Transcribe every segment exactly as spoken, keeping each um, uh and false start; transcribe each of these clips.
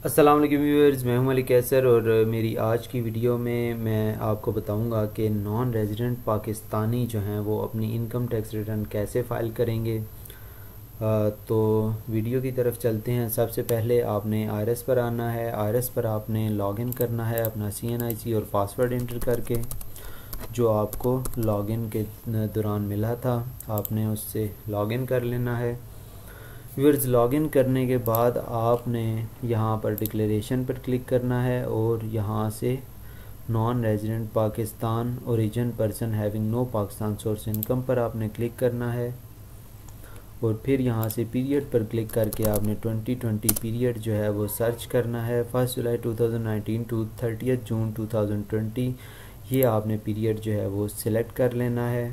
अस्सलाम वालेकुम व्यूअर्स, मैं हूं मलिक कैसर और मेरी आज की वीडियो में मैं आपको बताऊंगा कि नॉन रेजिडेंट पाकिस्तानी जो हैं वो अपनी इनकम टैक्स रिटर्न कैसे फ़ाइल करेंगे। आ, तो वीडियो की तरफ चलते हैं। सबसे पहले आपने आई आर एस पर आना है। आई आर एस पर आपने लॉगिन करना है अपना सी एन आई सी और पासवर्ड इंटर करके, जो आपको लॉगिन के दौरान मिला था आपने उससे लॉगिन कर लेना है। व्यूअर्स, लॉगिन करने के बाद आपने यहाँ पर डिक्लेरेशन पर क्लिक करना है और यहाँ से non resident Pakistan origin person having no Pakistan source income पर आपने क्लिक करना है और फिर यहाँ से पीरियड पर क्लिक करके आपने ट्वेंटी ट्वेंटी पीरियड जो है वो सर्च करना है। First July two thousand nineteen to thirtieth June two thousand twenty, ये आपने पीरियड जो है वो सिलेक्ट कर लेना है।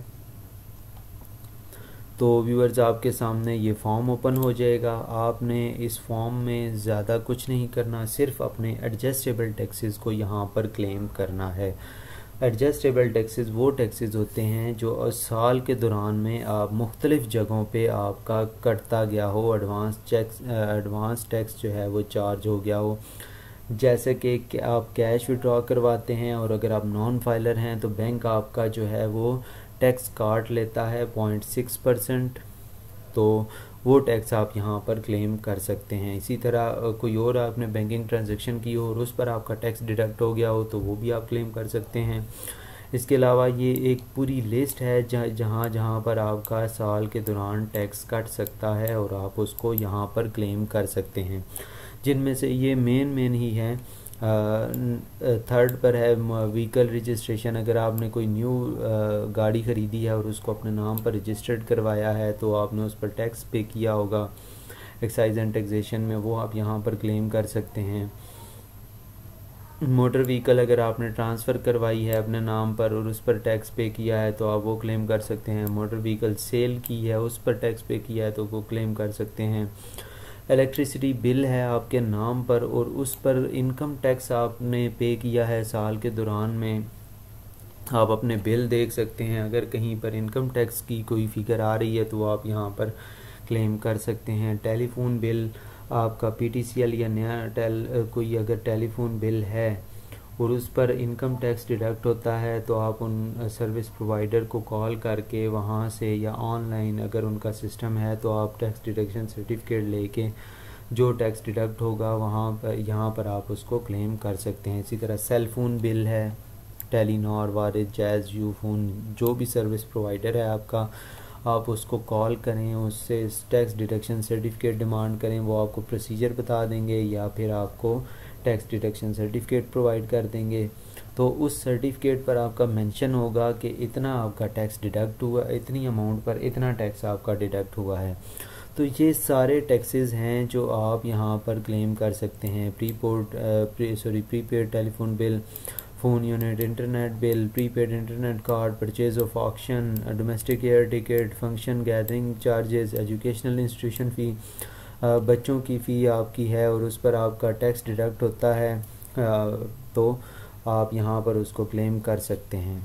तो व्यूअर्स, आपके सामने ये फॉर्म ओपन हो जाएगा। आपने इस फॉर्म में ज़्यादा कुछ नहीं करना, सिर्फ अपने एडजस्टेबल टैक्सेस को यहाँ पर क्लेम करना है। एडजस्टेबल टैक्सेस वो टैक्सेस होते हैं जो साल के दौरान में आप मुख्तलिफ़ जगहों पे आपका कटता गया हो, एडवांस टैक्स एडवांस टैक्स जो है वो चार्ज हो गया हो। जैसे कि आप कैश विड्रॉ करवाते हैं और अगर आप नॉन फाइलर हैं तो बैंक आपका जो है वो टैक्स काट लेता है पॉइंट सिक्स परसेंट, तो वो टैक्स आप यहाँ पर क्लेम कर सकते हैं। इसी तरह कोई और आपने बैंकिंग ट्रांजैक्शन की हो और उस पर आपका टैक्स डिडक्ट हो गया हो तो वो भी आप क्लेम कर सकते हैं। इसके अलावा ये एक पूरी लिस्ट है जहाँ जहाँ पर आपका साल के दौरान टैक्स कट सकता है और आप उसको यहाँ पर क्लेम कर सकते हैं, जिनमें से ये मेन मेन ही है। थर्ड पर है व्हीकल रजिस्ट्रेशन। अगर आपने कोई न्यू गाड़ी ख़रीदी है और उसको अपने नाम पर रजिस्टर्ड करवाया है तो आपने उस पर टैक्स पे किया होगा एक्साइज एंड टैक्सेशन में, वो आप यहाँ पर क्लेम कर सकते हैं। मोटर व्हीकल अगर आपने ट्रांसफ़र करवाई है अपने नाम पर और उस पर टैक्स पे किया है तो आप वो क्लेम कर सकते हैं। मोटर व्हीकल सेल की है, उस पर टैक्स पे किया है तो वो क्लेम कर सकते हैं। इलेक्ट्रिसिटी बिल है आपके नाम पर और उस पर इनकम टैक्स आपने पे किया है साल के दौरान में, आप अपने बिल देख सकते हैं। अगर कहीं पर इनकम टैक्स की कोई फ़िगर आ रही है तो आप यहाँ पर क्लेम कर सकते हैं। टेलीफोन बिल आपका पी टी सी एल या नया टेल कोई अगर टेलीफोन बिल है और उस पर इनकम टैक्स डिडक्ट होता है तो आप उन सर्विस प्रोवाइडर को कॉल करके वहाँ से या ऑनलाइन अगर उनका सिस्टम है तो आप टैक्स डिडक्शन सर्टिफिकेट लेके जो टैक्स डिडक्ट होगा वहाँ पर यहाँ पर आप उसको क्लेम कर सकते हैं। इसी तरह सेल फ़ोन बिल है, टेलीनॉर, वारिस, जैज़, यू फ़ोन, जो भी सर्विस प्रोवाइडर है आपका, आप उसको कॉल करें, उससे टैक्स डिडक्शन सर्टिफिकेट डिमांड करें, वो आपको प्रोसीजर बता देंगे या फिर आपको टैक्स डिडक्शन सर्टिफिकेट प्रोवाइड कर देंगे। तो उस सर्टिफिकेट पर आपका मेंशन होगा कि इतना आपका टैक्स डिडक्ट हुआ, इतनी अमाउंट पर इतना टैक्स आपका डिडक्ट हुआ है। तो ये सारे टैक्सेस हैं जो आप यहाँ पर क्लेम कर सकते हैं। Prepaid pre sorry prepaid telephone bill, phone unit, internet bill, prepaid internet card, purchase of auction, domestic air ticket, function gathering charges, educational institution fee, बच्चों की फ़ी आपकी है और उस पर आपका टैक्स डिडक्ट होता है, तो आप यहाँ पर उसको क्लेम कर सकते हैं।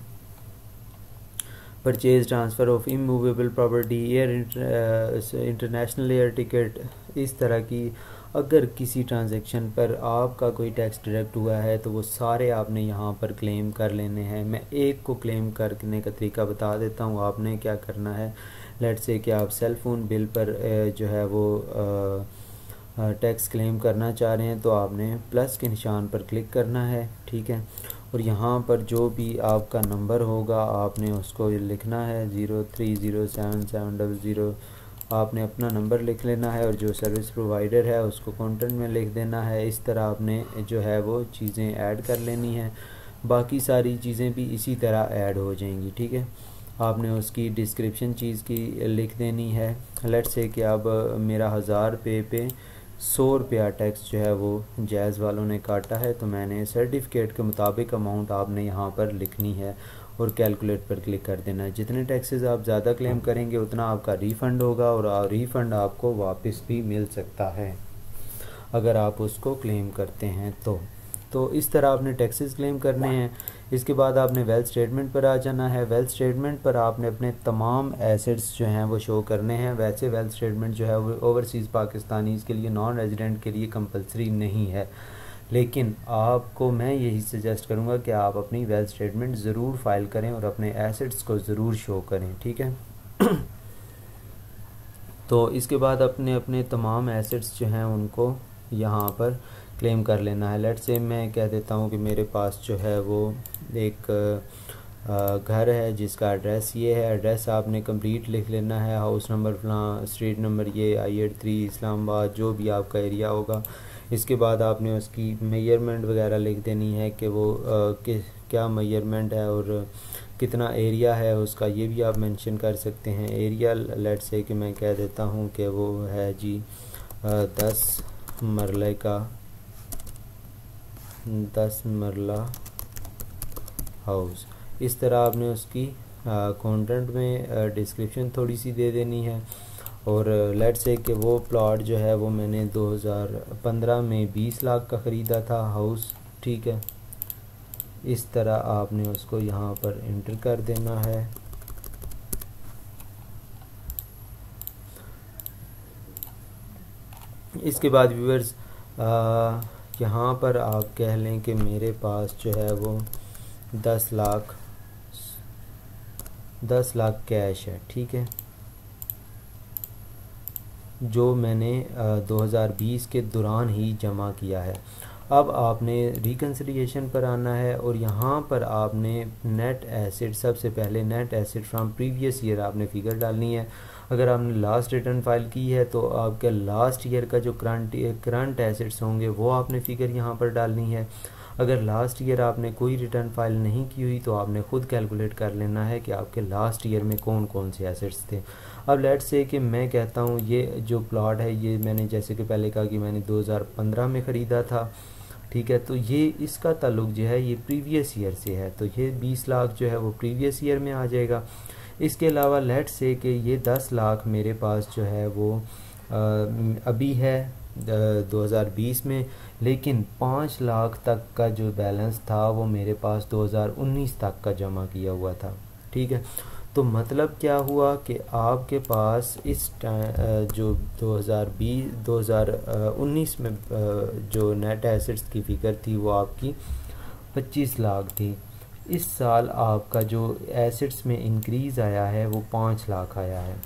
Purchase transfer of immovable property, air international air ticket, इस तरह की अगर किसी ट्रांजैक्शन पर आपका कोई टैक्स डिडक्ट हुआ है तो वो सारे आपने यहाँ पर क्लेम कर लेने हैं। मैं एक को क्लेम करने का तरीका बता देता हूँ। आपने क्या करना है, लेट्स से कि आप सेल फ़ोन बिल पर जो है वो टैक्स क्लेम करना चाह रहे हैं तो आपने प्लस के निशान पर क्लिक करना है, ठीक है। और यहाँ पर जो भी आपका नंबर होगा आपने उसको लिखना है, zero three zero seven seven double zero, आपने अपना नंबर लिख लेना है और जो सर्विस प्रोवाइडर है उसको कंटेंट में लिख देना है। इस तरह आपने जो है वो चीज़ें ऐड कर लेनी है, बाकी सारी चीज़ें भी इसी तरह ऐड हो जाएंगी, ठीक है। आपने उसकी डिस्क्रिप्शन चीज़ की लिख देनी है। लेट्स से कि अब मेरा हज़ार रुपये पे सौ रुपया टैक्स जो है वो जैज़ वालों ने काटा है, तो मैंने सर्टिफिकेट के मुताबिक अमाउंट आपने यहाँ पर लिखनी है और कैलकुलेट पर क्लिक कर देना है। जितने टैक्सेस आप ज़्यादा क्लेम करेंगे उतना आपका रिफ़ंड होगा और रिफ़ंड आपको वापस भी मिल सकता है अगर आप उसको क्लेम करते हैं तो। तो इस तरह आपने टैक्सेस क्लेम करने हैं। इसके बाद आपने वेल्थ स्टेटमेंट पर आ जाना है। वेल्थ स्टेटमेंट पर आपने अपने तमाम एसेट्स जो हैं वो शो करने हैं। वैसे वेल्थ स्टेटमेंट जो है वो ओवरसीज़ पाकिस्तानीज़ के लिए, नॉन रेजिडेंट के लिए कंपलसरी नहीं है, लेकिन आपको मैं यही सजेस्ट करूँगा कि आप अपनी वेल्थ स्टेटमेंट ज़रूर फाइल करें और अपने एसेट्स को ज़रूर शो करें, ठीक है। तो इसके बाद अपने अपने तमाम एसेट्स जो हैं उनको यहाँ पर क्लेम कर लेना है। लेट्स से मैं कह देता हूँ कि मेरे पास जो है वो एक घर है जिसका एड्रेस ये है। एड्रेस आपने कंप्लीट लिख लेना है, हाउस नंबर फलां, स्ट्रीट नंबर ये, आई एट थ्री इस्लामाबाद, जो भी आपका एरिया होगा। इसके बाद आपने उसकी मेजरमेंट वगैरह लिख देनी है कि वो आ, कि क्या मेजरमेंट है और कितना एरिया है उसका, ये भी आप मेंशन कर सकते हैं। एरिया लेट्स से कि मैं कह देता हूँ कि वो है जी आ, दस मरले का दस मरला हाउस। इस तरह आपने उसकी कंटेंट में डिस्क्रिप्शन थोड़ी सी दे देनी है। और लेट्स से कि वो प्लॉट जो है वो मैंने दो हज़ार पंद्रह में बीस लाख का ख़रीदा था हाउस, ठीक है। इस तरह आपने उसको यहाँ पर एंटर कर देना है। इसके बाद व्यूअर्स यहाँ पर आप कह लें कि मेरे पास जो है वो दस लाख दस लाख कैश है, ठीक है, जो मैंने दो हज़ार बीस के दौरान ही जमा किया है। अब आपने रिकन्सिलिएशन पर आना है और यहाँ पर आपने नेट एसेट, सबसे पहले net asset from previous year आपने फिगर डालनी है। अगर आपने लास्ट रिटर्न फाइल की है तो आपके लास्ट ईयर का जो करंट करंट एसेट्स होंगे वो आपने फिगर यहाँ पर डालनी है। अगर लास्ट ईयर आपने कोई रिटर्न फाइल नहीं की हुई तो आपने खुद कैलकुलेट कर लेना है कि आपके लास्ट ईयर में कौन कौन से एसेट्स थे। अब लेट्स से कि मैं कहता हूँ ये जो प्लॉट है ये मैंने जैसे कि पहले कहा कि मैंने दो हज़ार पंद्रह में ख़रीदा था, ठीक है। तो ये इसका ताल्लुक जो है ये प्रीवियस ईयर से है, तो ये बीस लाख जो है वो प्रीवियस ईयर में आ जाएगा। इसके अलावा लेट्स से कि ये दस लाख मेरे पास जो है वो आ, अभी है दो हज़ार बीस में, लेकिन पाँच लाख तक का जो बैलेंस था वो मेरे पास दो हज़ार उन्नीस तक का जमा किया हुआ था, ठीक है। तो मतलब क्या हुआ कि आपके पास इस जो दो हज़ार बीस दो हज़ार उन्नीस में जो नेट एसेट्स की फिगर थी वो आपकी पच्चीस लाख थी। इस साल आपका जो एसेट्स में इंक्रीज़ आया है वो पाँच लाख आया है।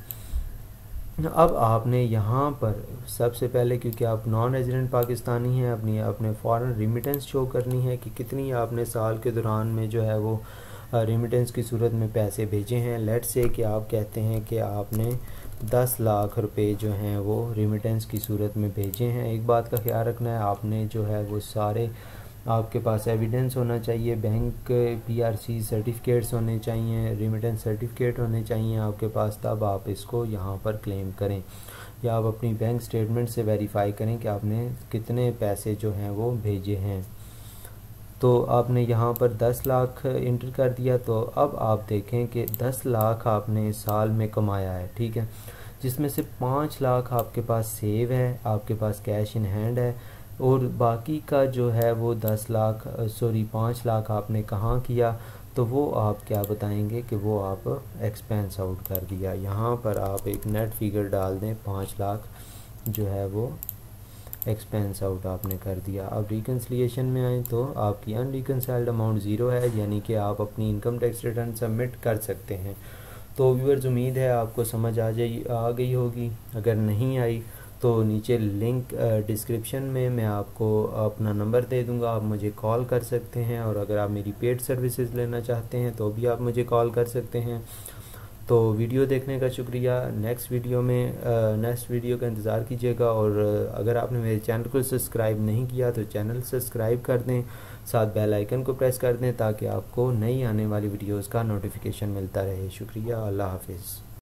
अब आपने यहाँ पर सबसे पहले, क्योंकि आप नॉन रेजिडेंट पाकिस्तानी हैं, अपनी अपने फॉरेन रिमिटेंस शो करनी है कि कितनी आपने साल के दौरान में जो है वो रिमिटेंस की सूरत में पैसे भेजे हैं। लेट्स से कि आप कहते हैं कि आपने दस लाख रुपए जो हैं वो रिमिटेंस की सूरत में भेजे हैं। एक बात का ख्याल रखना है, आपने जो है वो सारे आपके पास एविडेंस होना चाहिए, बैंक पीआरसी सर्टिफिकेट्स होने चाहिए, रिमिटेंस सर्टिफिकेट होने चाहिए आपके पास, तब आप इसको यहाँ पर क्लेम करें। या आप अपनी बैंक स्टेटमेंट से वेरीफाई करें कि आपने कितने पैसे जो हैं वो भेजे हैं। तो आपने यहाँ पर दस लाख इंटर कर दिया। तो अब आप देखें कि दस लाख आपने साल में कमाया है, ठीक है, जिसमें से पाँच लाख आपके पास सेव है, आपके पास कैश इन हैंड है, और बाकी का जो है वो दस लाख सॉरी पाँच लाख आपने कहाँ किया, तो वो आप क्या बताएंगे कि वो आप एक्सपेंस आउट कर दिया। यहाँ पर आप एक नेट फिगर डाल दें, पाँच लाख जो है वो एक्सपेंस आउट आपने कर दिया। अब रिकन्सिलिएशन में आए तो आपकी अनरिकन्साइल्ड अमाउंट ज़ीरो है, यानी कि आप अपनी इनकम टैक्स रिटर्न सबमिट कर सकते हैं। तो व्यूअर्स, उम्मीद है आपको समझ आ जाए आ गई होगी। अगर नहीं आई तो नीचे लिंक डिस्क्रिप्शन में मैं आपको अपना नंबर दे दूंगा, आप मुझे कॉल कर सकते हैं। और अगर आप मेरी पेड सर्विसेज लेना चाहते हैं तो भी आप मुझे कॉल कर सकते हैं। तो वीडियो देखने का शुक्रिया। नेक्स्ट वीडियो में नेक्स्ट वीडियो का इंतज़ार कीजिएगा। और अगर आपने मेरे चैनल को सब्सक्राइब नहीं किया तो चैनल सब्सक्राइब कर दें, साथ बेल आइकन को प्रेस कर दें ताकि आपको नई आने वाली वीडियोज़ का नोटिफिकेशन मिलता रहे। शुक्रिया, अल्लाह हाफिज़।